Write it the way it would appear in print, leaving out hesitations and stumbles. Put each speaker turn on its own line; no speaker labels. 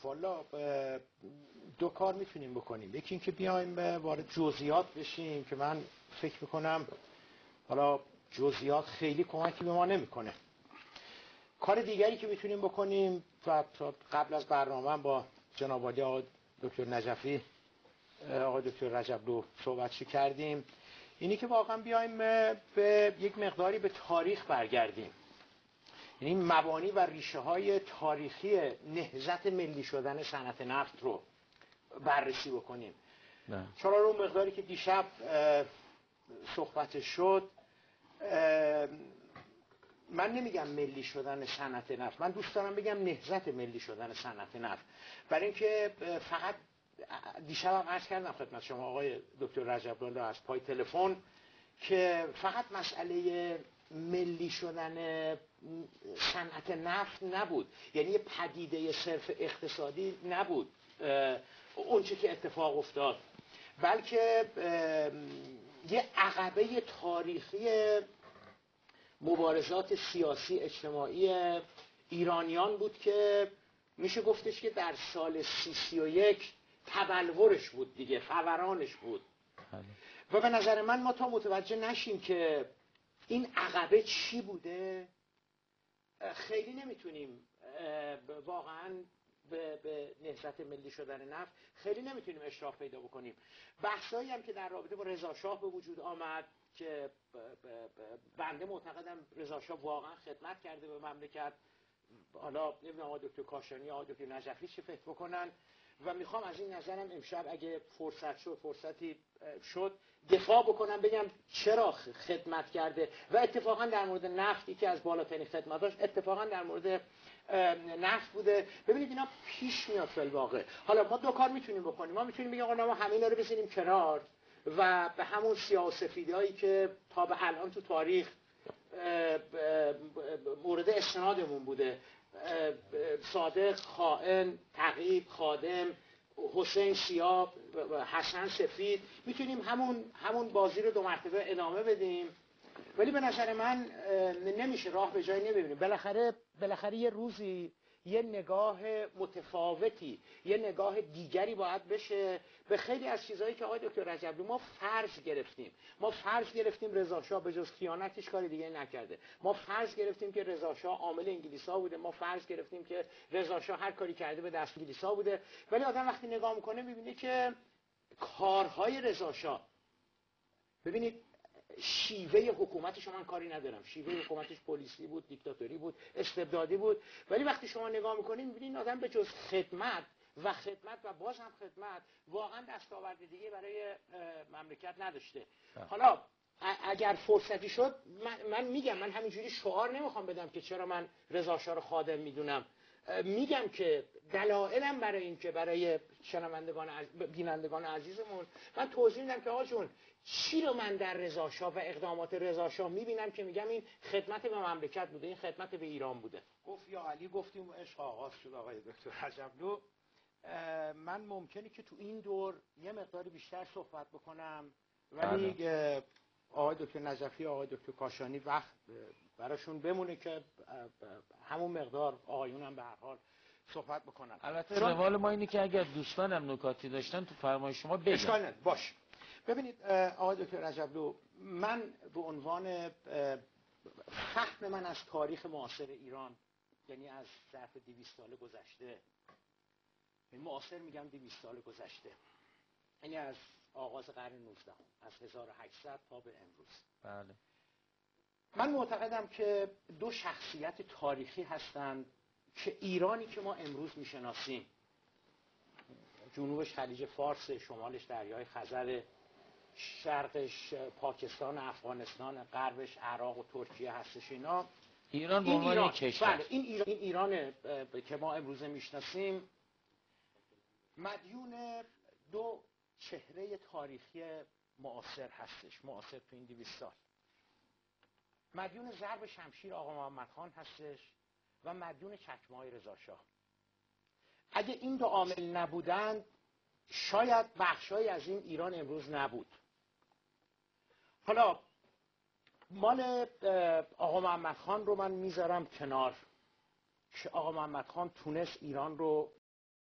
والا دو کار میتونیم بکنیم. یکی اینکه بیایم وارد جزئیات بشیم که من فکر میکنم حالا جزئیات خیلی کمکی به ما نمیکنه. کار دیگری که میتونیم بکنیم و قبل از برنامه با جناب عالی آقای دکتر نجفی آقای دکتر رجبلو صحبتشو کردیم، اینی که واقعا بیایم به یک مقداری به تاریخ برگردیم، یعنی مبانی و ریشه های تاریخی نهضت ملی شدن صنعت نفت رو بررسی بکنیم. چون رو مقداری که دیشب صحبتش شد، من نمیگم ملی شدن صنعت نفت، من دوست دارم بگم نهضت ملی شدن صنعت نفت، برای اینکه فقط دیشب هم عرض کردم خدمت شما آقای دکتر رجبلو از پای تلفن که فقط مسئله ملی شدن صنعت نفت نبود، یعنی یه پدیده صرف اقتصادی نبود اونچه که اتفاق افتاد، بلکه یه عقبه تاریخی مبارزات سیاسی اجتماعی ایرانیان بود که میشه گفتش که در سال 31 تبلورش بود دیگه، فورانش بود. و به نظر من ما تا متوجه نشیم که این عقبه چی بوده خیلی نمیتونیم واقعا به نهضت ملی شدن نفت خیلی نمیتونیم اشراف پیدا بکنیم. بحثایی هم که در رابطه با رضا شاه به وجود آمد که بنده معتقدم رضا شاه واقعا خدمت کرده به مملکت، حالا نمیدونم آقای دکتر کاشانی آقای دکتر نجفی چه فکر بکنن، و میخوام از این نظرم امشب اگه فرصتی شد دفاع بکنم، بگم چرا خدمت کرده. و اتفاقا در مورد نفتی که از بالاترین خدمتاش اتفاقا در مورد نفت بوده. ببینید اینا پیش میاد فی الواقع. حالا ما دو کار میتونیم بکنیم، ما میتونیم بگیم آقا ما همه اینا رو بزنیم کنار و به همون سیاه و سفیدایی که تا به الان تو تاریخ مورد استنادمون بوده، صادق، خائن، تقی، خادم، حسین سیاه، حسن سفید، میتونیم همون بازی رو دو مرتبه ادامه بدیم. ولی به نظر من نمیشه، راه به جایی نمیبینیم. بالاخره یه روزی یه نگاه متفاوتی، یه نگاه دیگری باید بشه به خیلی از چیزهایی که آقای دکتر رجبلو ما فرض گرفتیم رضا شاه به جز خیانتش کاری دیگه نکرده. ما فرض گرفتیم که رضا شاه عامل انگلیس‌ها بوده، ما فرض گرفتیم که رضا شاه هر کاری کرده به دست انگلیس‌ها بوده. ولی آدم وقتی نگاه میکنه میبینه که کارهای رضا شاه، ببینید شیوه حکومتش من کاری ندارم، شیوه حکومتش پلیسی بود، دیکتاتوری بود، استبدادی بود، ولی وقتی شما نگاه میکنید میبینید این آدم به جز خدمت و باز هم خدمت واقعا دستاورد دیگه برای مملکت نداشته. حالا اگر فرصتی شد من میگم، من همینجوری شعار نمیخوام بدم که چرا من رضا شاه رو خادم میدونم، میگم که دلایلم برای این که برای بینندگان عزیزمون من توضیح میدم که آقا جون چی رو من در رضا شاه و اقدامات رضا شاه میبینم که میگم این خدمت به مملکت بوده، این خدمت به ایران بوده. گفت یا علی گفتیم عشق آغاز شد آقای دکتر رجبلو. من ممکنه که تو این دور یه مقداری بیشتر صحبت بکنم، ولی آقای دکتر نجفی آقای دکتر کاشانی وقت براشون بمونه که همون مقدار آقایون هم به هر حال صحبت بکنن.
البته روال ما اینه که اگر دوستانم نکاتی داشتن تو فرمایش شما بگن.
اشکال نداره، باش. ببینید آقای دکتر رجبلو، من به عنوان فهم من از تاریخ معاصر ایران، یعنی از ظرف 200 سال گذشته، معاصر میگم 200 سال گذشته، یعنی از آغاز قرن 19 از 1800 تا به امروز.
بله.
من معتقدم که دو شخصیت تاریخی هستند که ایرانی که ما امروز میشناسیم، جنوبش خلیج فارس، شمالش دریای خزر، شرقش پاکستان، افغانستان، غربش عراق و ترکیه هستش،
ایران به عنوان کشور.
بله، این ایران که ما امروز میشناسیم مدیون دو چهره تاریخی معاصر هستش، معاصر تو این 200 سال. مدیون ضرب شمشیر آقا محمد خان هستش و مدیون چکمه‌های رضا شاه. اگه این دو عامل نبودند شاید بخشایی از این ایران امروز نبود. حالا مال آقا محمد خان رو من میذارم کنار که آقا محمد خان تونست ایران رو